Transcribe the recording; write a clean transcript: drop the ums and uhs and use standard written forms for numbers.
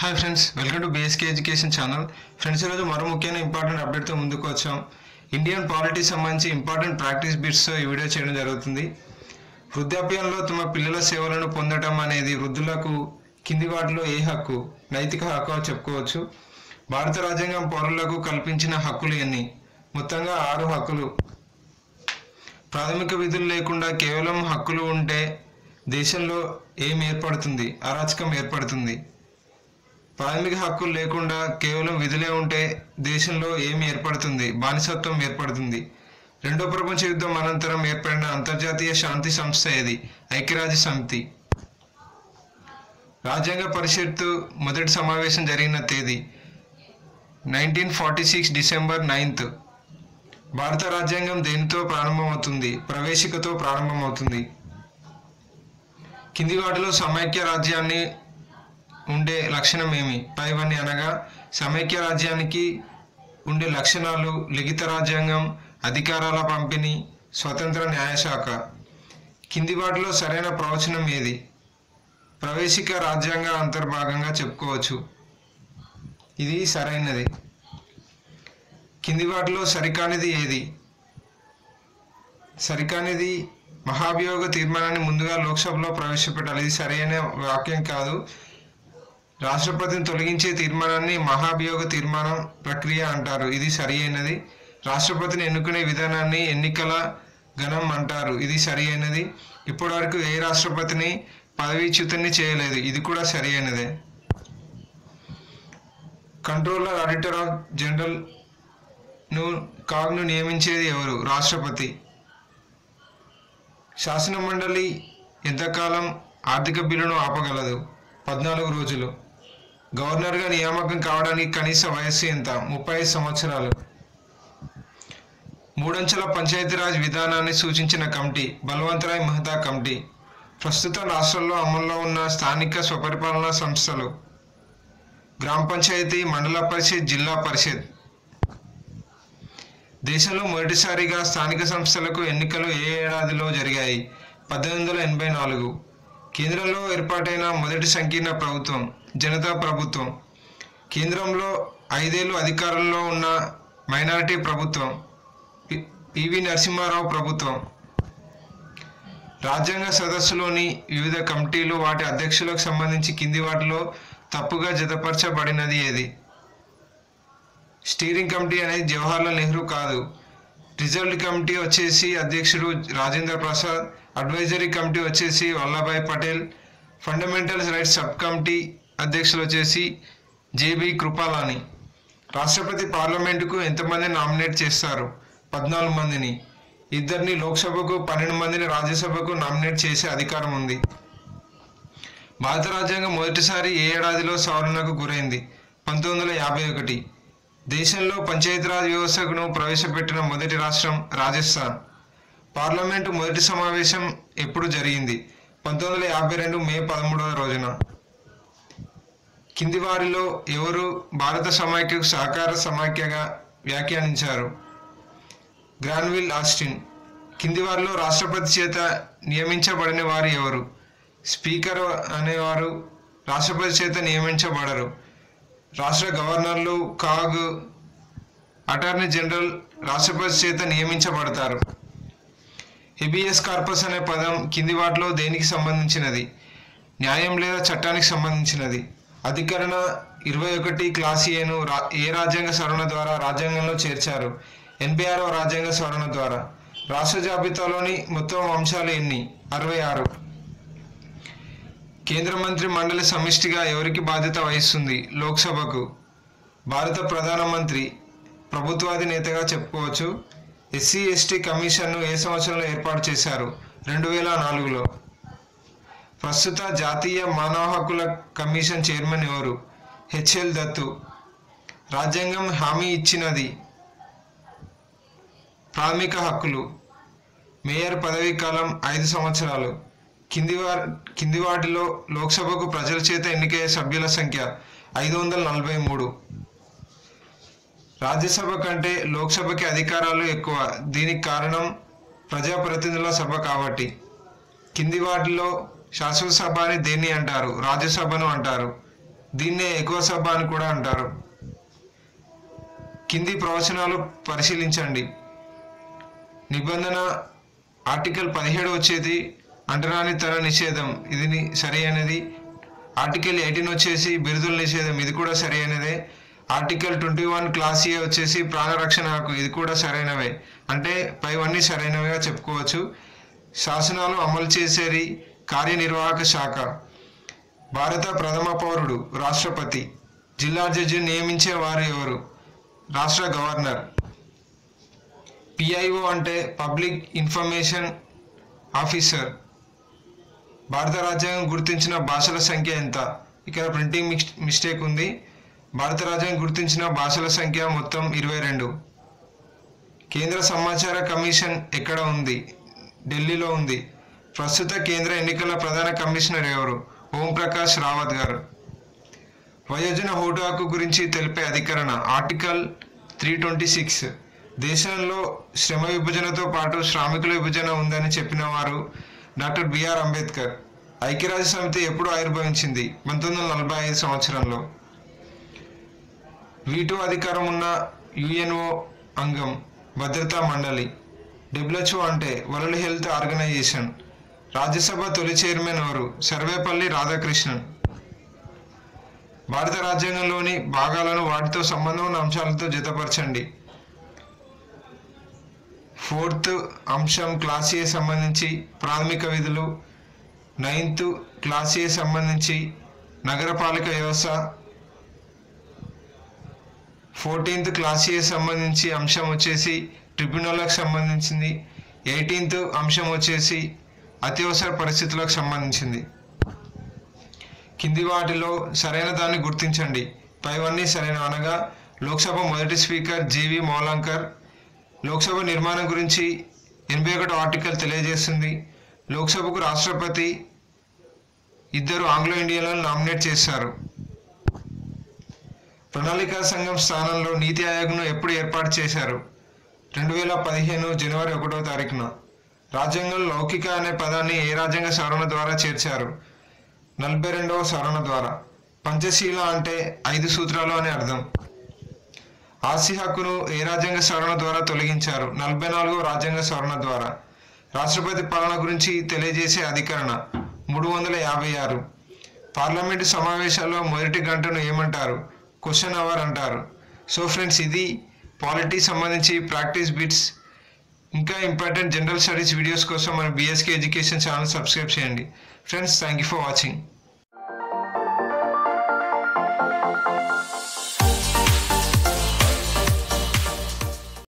Hi friends, welcome to BSK education channel. Friends, ఈరోజు మరో ముఖ్యమైన ఇంపార్టెంట్ అప్డేట్తో ముందుకు వచ్చాం. ఇండియన్ పాలిటీకి సంబంధించి ఇంపార్టెంట్ ప్రాక్టీస్ బిట్స్తో ఈ వీడియో చేయడం జరుగుతుంది. వృద్ధాప్యంలో తమ పిల్లల సేవలను పొందడం అనేది వృద్ధులకు కింది వాటిలో ఏ హక్కు నైతిక హక్కు చెప్పుకోవచ్చు. భారత రాజ్యాంగం పౌరులకు కల్పించిన హక్కులు ఎన్ని? మొత్తంగా 6 హక్కులు. ప్రాథమిక విధులు లేకుండా కేవలం హక్కులు ఉంటే దేశంలో ఏం ఏర్పడుతుంది? అరాచకం ఏర్పడుతుంది. ప్రాథమిక హక్కులు లేకుండా కేవలం విధులే ఉంటే దేశంలో ఏమి ఏర్పడుతుంది? బానిసత్వం ఏర్పడుతుంది. రెండో ప్రపంచ యుద్ధం అనంతరం ఏర్పడిన అంతర్జాతీయ శాంతి సంస్థ ఏది? ఐక్యరాజ్య సమితి. రాజ్యాంగ పరిషత్తు మొదటి సమావేశం జరిగిన తేదీ 1946 డిసెంబర్ 9th. భారత రాజ్యాంగం దేనితో ప్రారంభమవుతుంది? ప్రవేశికతో ప్రారంభమవుతుంది. కింది వాటిలో సమైక్య రాజ్యాన్ని ఉండే లక్షణం ఏమి? పైవన్నీ అనగా సమైక్య రాజ్యానికి ఉండే లక్షణాలు: లిఖిత రాజ్యాంగం, అధికారాల పంపిణీ, స్వతంత్ర న్యాయశాఖ. కింది వాటిలో సరైన ప్రవచనం ఏది? ప్రవేశిక రాజ్యాంగ అంతర్భాగంగా చెప్పుకోవచ్చు. ఇది సరైనది. కింది వాటిలో సరికానిది ఏది? సరికానిది మహాభియోగ తీర్మానాన్ని ముందుగా లోక్సభలో ప్రవేశపెట్టాలి. ఇది సరైన వాక్యం కాదు. రాష్ట్రపతిని తొలగించే తీర్మానాన్ని మహాభియోగ తీర్మానం ప్రక్రియ అంటారు. ఇది సరి అయినది. రాష్ట్రపతిని ఎన్నుకునే విధానాన్ని ఎన్నికల గణం అంటారు. ఇది సరి అయినది. ఇప్పటివరకు ఏ రాష్ట్రపతిని పదవీచ్యుతుని చేయలేదు. ఇది కూడా సరి అయినదే. కంట్రోలర్ ఆడిటర్ ఆఫ్ జనరల్ కాగ్ను నియమించేది ఎవరు? రాష్ట్రపతి. శాసనమండలి ఎంతకాలం ఆర్థిక బిల్లును ఆపగలదు? 14 రోజులు. గవర్నర్గా నియామకం కావడానికి కనీస వయస్సు ఎంత? 35 సంవత్సరాలు. మూడంచెల పంచాయతీరాజ్ విధానాన్ని సూచించిన కమిటీ బల్వంతరాయ్ మెహతా కమిటీ. ప్రస్తుత రాష్ట్రాల్లో అమల్లో ఉన్న స్థానిక స్వపరిపాలనా సంస్థలు: గ్రామ పంచాయతీ, మండల పరిషత్, జిల్లా పరిషత్. దేశంలో మొదటిసారిగా స్థానిక సంస్థలకు ఎన్నికలు ఏ ఏడాదిలో జరిగాయి? 1884. కేంద్రంలో ఏర్పాటైన మొదటి సంకీర్ణ ప్రభుత్వం జనతా ప్రభుత్వం. కేంద్రంలో 5 ఏళ్ళు అధికారంలో ఉన్న మైనారిటీ ప్రభుత్వం పివి నరసింహారావు ప్రభుత్వం. రాజ్యాంగ సదస్సులోని వివిధ కమిటీలు వాటి అధ్యక్షులకు సంబంధించి కింది వాటిలో తప్పుగా జతపరచబడినది ఏది? స్టీరింగ్ కమిటీ అనేది జవహర్లాల్ నెహ్రూ కాదు. రిజల్ట్ కమిటీ వచ్చేసి అధ్యక్షుడు రాజేంద్ర ప్రసాద్. అడ్వైజరీ కమిటీ వచ్చేసి Vallabhbhai Patel. Fundamental rights sub committee అధ్యక్షులు వచ్చేసి జేబీ కృపాలాని. రాష్ట్రపతి పార్లమెంటుకు ఎంతమందిని నామినేట్ చేస్తారు? 14 మందిని. 2 లోక్సభకు, 12 మందిని రాజ్యసభకు నామినేట్ చేసే అధికారం ఉంది. భారత రాజ్యాంగం మొదటిసారి ఏ ఏడాదిలో సవరణకు గురైంది? 1951. దేశంలో పంచాయతీరాజ్ వ్యవస్థను ప్రవేశపెట్టిన మొదటి రాష్ట్రం రాజస్థాన్. పార్లమెంటు మొదటి సమావేశం ఎప్పుడు జరిగింది? 1952 మే 13వ రోజున. కింది వారిలో ఎవరు భారత సమైక్యకు సహకార సమైక్యగా వ్యాఖ్యానించారు? Granville Austin. కింది వారిలో రాష్ట్రపతి చేత నియమించబడిన వారు ఎవరు? స్పీకర్ అనేవారు రాష్ట్రపతి చేత నియమించబడరు. రాష్ట్ర గవర్నర్లు, కాగ్, అటార్నీ జనరల్ రాష్ట్రపతి చేత నియమించబడతారు. హెబియస్ కార్పస్ అనే పదం కింది వాటిలో దేనికి సంబంధించినది? న్యాయం లేదా చట్టానికి సంబంధించినది. అధికరణ 21 క్లాస్ ఏను ఏ రాజ్యాంగ సవరణ ద్వారా రాజ్యాంగంలో చేర్చారు? 86వ రాజ్యాంగ సవరణ ద్వారా. రాష్ట్ర జాబితాలోని మొత్తం అంశాలు ఎన్ని? 66. కేంద్ర మంత్రి మండలి సమిష్టిగా ఎవరికి బాధ్యత వహిస్తుంది? లోక్సభకు. భారత ప్రధానమంత్రి ప్రభుత్వాధినేతగా చెప్పుకోవచ్చు. ఎస్సీ ఎస్టీ కమిషన్ను ఏ సంవత్సరంలో ఏర్పాటు చేశారు? 2004లో. ప్రస్తుత జాతీయ మానవ హక్కుల కమిషన్ చైర్మన్ ఎవరు? హెచ్ఎల్ దత్తు. రాజ్యాంగం హామీ ఇచ్చినది ప్రాథమిక హక్కులు. మేయర్ పదవీ కాలం 5 సంవత్సరాలు. కింది వాటిలో లోక్సభకు ప్రజల చేత ఎన్నికయ్యే సభ్యుల సంఖ్య 543. రాజ్యసభ కంటే లోక్సభకి అధికారాలు ఎక్కువ. దీనికి కారణం ప్రజాప్రతినిధుల సభ కాబట్టి. కింది వాటిలో శాసనసభ అని దేన్ని అంటారు? రాజ్యసభను అంటారు. దీన్నే ఎగువ సభ అని కూడా అంటారు. కింది ప్రవచనాలు పరిశీలించండి. నిబంధన ఆర్టికల్ 17 వచ్చేది అంటరానితన నిషేధం, ఇది సరి అయినది. ఆర్టికల్ 18 వచ్చేసి బిరుదుల నిషేధం, ఇది కూడా సరి అయినదే. ఆర్టికల్ 21 క్లాస్ ఏ వచ్చేసి ప్రాణరక్షణ హక్కు, ఇది కూడా సరైనవే. అంటే పైవన్నీ సరైనవిగా చెప్పుకోవచ్చు. శాసనాలు అమలు చేసేది కార్యనిర్వాహక శాఖ. భారత ప్రథమ పౌరుడు రాష్ట్రపతి. జిల్లా జడ్జిని నియమించే వారు ఎవరు? రాష్ట్ర గవర్నర్. పిఐఓ అంటే పబ్లిక్ ఇన్ఫర్మేషన్ ఆఫీసర్. భారత రాజ్యాంగం గుర్తించిన భాషల సంఖ్య ఎంత? ఇక్కడ ప్రింటింగ్ మిస్టేక్ ఉంది. భారత రాజ్యాంగం గుర్తించిన భాషల సంఖ్య మొత్తం 22. కేంద్ర సమాచార కమిషన్ ఎక్కడ ఉంది? ఢిల్లీలో ఉంది. ప్రస్తుత కేంద్ర ఎన్నికల ప్రధాన కమిషనర్ ఎవరు? ఓంప్రకాష్ రావత్ గారు. వయోజన ఓటు హక్కు గురించి తెలిపే అధికరణ ఆర్టికల్ 326. దేశంలో శ్రమ విభజనతో పాటు శ్రామికుల విభజన ఉందని చెప్పిన వారు డాక్టర్ బిఆర్ అంబేద్కర్. ఐక్యరాజ్య సమితి ఎప్పుడు ఆవిర్భవించింది? 1945 సంవత్సరంలో. వీటో అధికారం ఉన్న యుఎన్ఓ అంగం భద్రతా మండలి. WHO అంటే వరల్డ్ హెల్త్ ఆర్గనైజేషన్. రాజ్యసభ తొలి చైర్మన్ ఎవరు? సర్వేపల్లి రాధాకృష్ణన్. భారత రాజ్యాంగంలోని భాగాలను వాటితో సంబంధం ఉన్న అంశాలతో జతపరచండి. 4th అంశం క్లాస్ ఏ సంబంధించి ప్రాథమిక విధులు. 9th క్లాస్ ఏ సంబంధించి నగరపాలక వ్యవస్థ. 14th క్లాస్ ఏ సంబంధించి అంశం వచ్చేసి ట్రిబ్యునల్లకు సంబంధించింది. 18th అంశం వచ్చేసి అత్యవసర పరిస్థితులకు సంబంధించింది. కింది వాటిలో సరైన దాన్ని గుర్తించండి. పైవన్నీ సరైన అనగా లోక్సభ మొదటి స్పీకర్ జీవి మౌలంకర్. లోక్సభ నిర్మాణం గురించి 81 ఆర్టికల్ తెలియజేస్తుంది. లోక్సభకు రాష్ట్రపతి 2 ఆంగ్లో ఇండియన్లను నామినేట్ చేశారు. ప్రణాళికా సంఘం స్థానంలో నీతి ఆయోగ్ను ఎప్పుడు ఏర్పాటు చేశారు? 2015 జనవరి 1వ తారీఖున. రాజ్యాంగంలో లౌకిక అనే పదాన్ని ఏ రాజ్యాంగ సవరణ ద్వారా చేర్చారు? 42వ సవరణ ద్వారా. పంచశీల అంటే 5 సూత్రాలు అని అర్థం. ఆస్తి హక్కును ఏ రాజ్యాంగ సవరణ ద్వారా తొలగించారు? 44వ రాజ్యాంగ సవరణ ద్వారా. రాష్ట్రపతి పాలన గురించి తెలియజేసే అధికరణ 356. పార్లమెంటు సమావేశాల్లో మొదటి గంటను ఏమంటారు? క్వశ్చన్ అవర్ అంటారు. సో ఫ్రెండ్స్, ఇది పాలిటీ సంబంధించి ప్రాక్టీస్ బిట్స్. ఇంకా ఇంపార్టెంట్ జనరల్ స్టడీస్ వీడియోస్ కోసం మన BSK ఎడ్యుకేషన్ ఛానల్ సబ్స్క్రైబ్ చేయండి. Friends, thank you for watching.